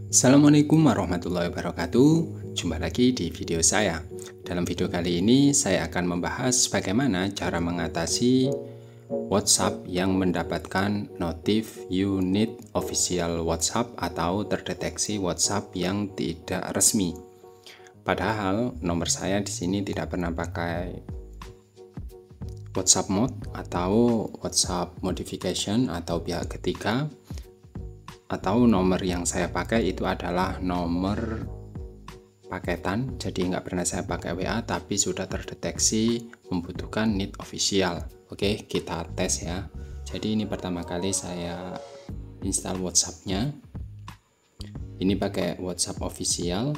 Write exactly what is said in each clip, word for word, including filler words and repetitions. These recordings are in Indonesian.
Assalamualaikum warahmatullahi wabarakatuh. Jumpa lagi di video saya. Dalam video kali ini saya akan membahas bagaimana cara mengatasi WhatsApp yang mendapatkan notif unit official WhatsApp atau terdeteksi WhatsApp yang tidak resmi. Padahal nomor saya di sini tidak pernah pakai WhatsApp mode atau WhatsApp modification atau pihak ketiga, atau nomor yang saya pakai itu adalah nomor paketan, jadi nggak pernah saya pakai W A, tapi sudah terdeteksi membutuhkan N I T official. Oke, kita tes ya. Jadi ini pertama kali saya install WhatsApp-nya. Ini pakai WhatsApp official.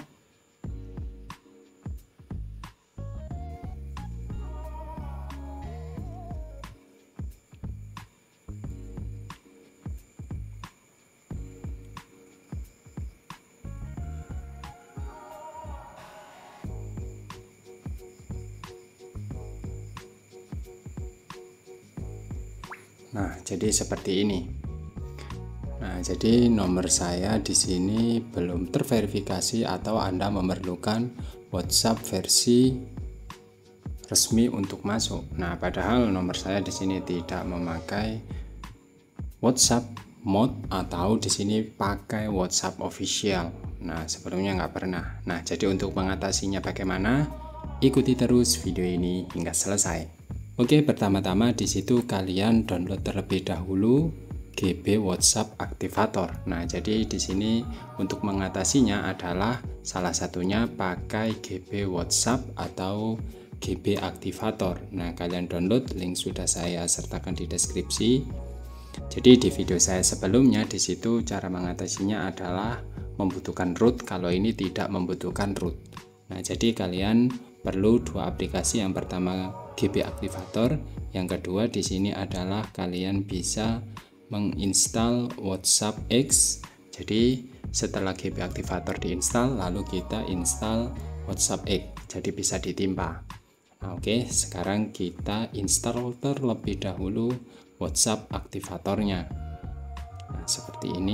Nah, jadi seperti ini. Nah, jadi nomor saya di sini belum terverifikasi atau Anda memerlukan WhatsApp versi resmi untuk masuk. Nah, padahal nomor saya di sini tidak memakai WhatsApp mode atau di sini pakai WhatsApp official. Nah, sebelumnya nggak pernah. Nah, jadi untuk mengatasinya bagaimana? Ikuti terus video ini hingga selesai. Oke, pertama-tama di situ kalian download terlebih dahulu G B WhatsApp Activator. Nah, jadi di sini untuk mengatasinya adalah salah satunya pakai G B WhatsApp atau G B Activator. Nah, kalian download, link sudah saya sertakan di deskripsi. Jadi di video saya sebelumnya di situ cara mengatasinya adalah membutuhkan root, kalau ini tidak membutuhkan root. Nah, jadi kalian perlu dua aplikasi. Yang pertama G B Activator, yang kedua di sini adalah kalian bisa menginstal WhatsApp X. Jadi setelah G B Activator diinstal, lalu kita install WhatsApp X, jadi bisa ditimpa. Nah, oke, sekarang kita install terlebih dahulu WhatsApp Activatornya. Nah, seperti ini.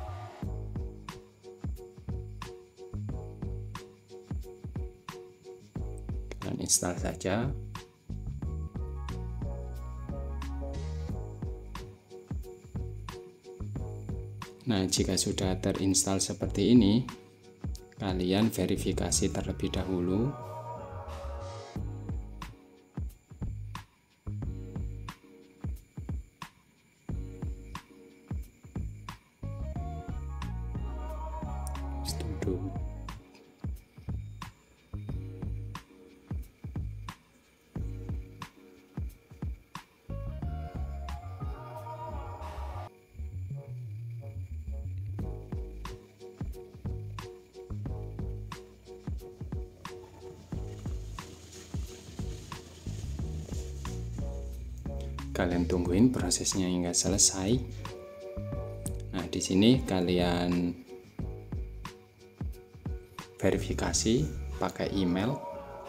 Dan install saja. Nah, jika sudah terinstall seperti ini, kalian verifikasi terlebih dahulu. Setuju. Kalian tungguin prosesnya hingga selesai. Nah, di sini kalian verifikasi pakai email.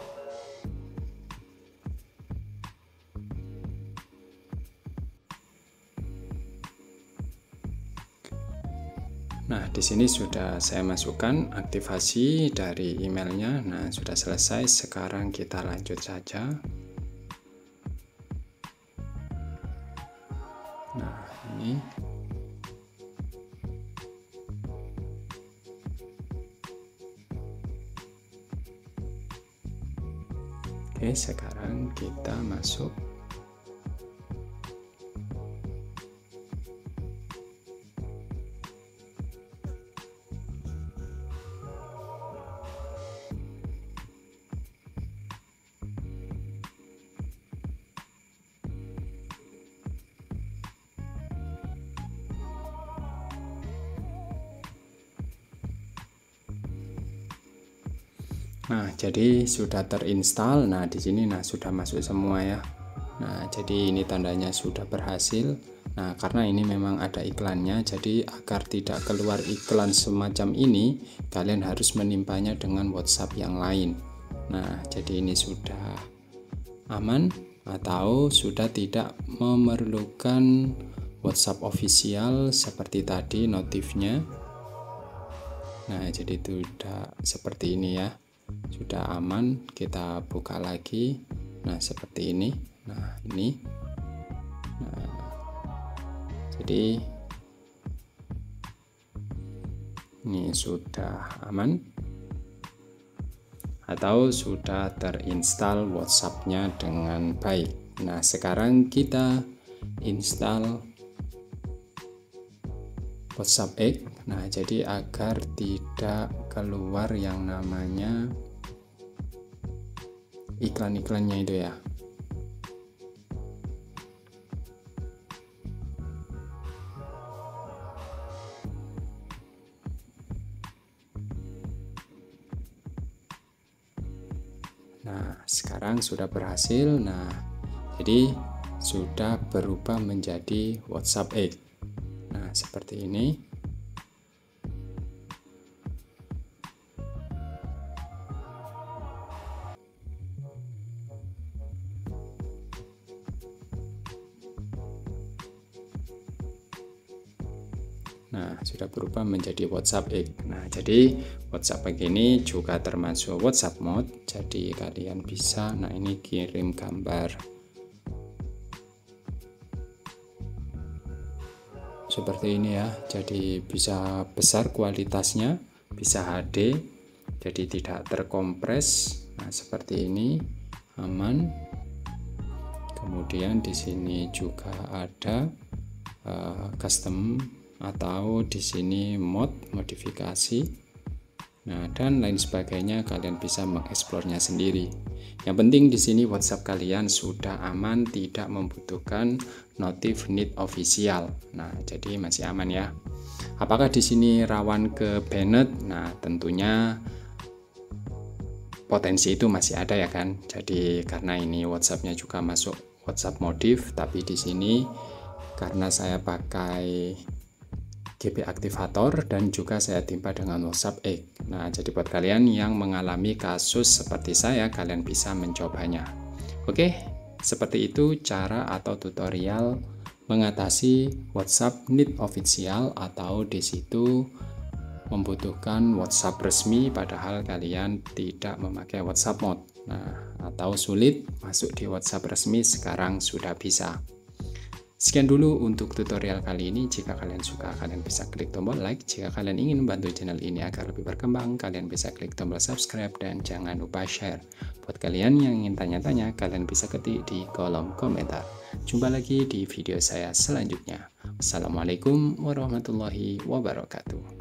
Nah, di sini sudah saya masukkan aktivasi dari emailnya. Nah, sudah selesai. Sekarang kita lanjut saja. Nah, ini oke, sekarang kita masuk. Nah, jadi sudah terinstall. Nah, di sini nah sudah masuk semua ya. Nah, jadi ini tandanya sudah berhasil. Nah, karena ini memang ada iklannya, jadi agar tidak keluar iklan semacam ini, kalian harus menimpanya dengan WhatsApp yang lain. Nah, jadi ini sudah aman atau sudah tidak memerlukan WhatsApp official seperti tadi notifnya. Nah, jadi itu sudah seperti ini ya. Sudah aman, kita buka lagi. Nah, seperti ini. Nah, ini. Nah, jadi ini sudah aman atau sudah terinstall WhatsApp-nya dengan baik. Nah, sekarang kita install WhatsApp X. Nah, jadi agar tidak keluar yang namanya iklan-iklannya itu ya. Nah, sekarang sudah berhasil. Nah, jadi sudah berubah menjadi WhatsApp X. Nah, seperti ini. Nah, sudah berubah menjadi WhatsApp X. Nah, jadi WhatsApp X ini juga termasuk WhatsApp mode. Jadi kalian bisa, nah ini kirim gambar seperti ini ya. Jadi bisa besar kualitasnya, bisa H D, jadi tidak terkompres. Nah, seperti ini, aman. Kemudian di sini juga ada uh, custom atau di sini mod modifikasi. Nah, dan lain sebagainya, kalian bisa mengeksplornya sendiri. Yang penting di sini WhatsApp kalian sudah aman, tidak membutuhkan notif N I T official. Nah, jadi masih aman ya. Apakah di sini rawan ke banned? Nah, tentunya potensi itu masih ada ya kan. Jadi karena ini WhatsApp-nya juga masuk WhatsApp modif, tapi di sini karena saya pakai G P aktivator dan juga saya timpa dengan WhatsApp X. Nah, jadi buat kalian yang mengalami kasus seperti saya, kalian bisa mencobanya. Oke, seperti itu cara atau tutorial mengatasi WhatsApp N I T official atau di situ membutuhkan WhatsApp resmi padahal kalian tidak memakai WhatsApp mode. Nah, atau sulit masuk di WhatsApp resmi, sekarang sudah bisa. Sekian dulu untuk tutorial kali ini. Jika kalian suka, kalian bisa klik tombol like. Jika kalian ingin membantu channel ini agar lebih berkembang, kalian bisa klik tombol subscribe dan jangan lupa share. Buat kalian yang ingin tanya-tanya, kalian bisa ketik di kolom komentar. Jumpa lagi di video saya selanjutnya. Wassalamualaikum warahmatullahi wabarakatuh.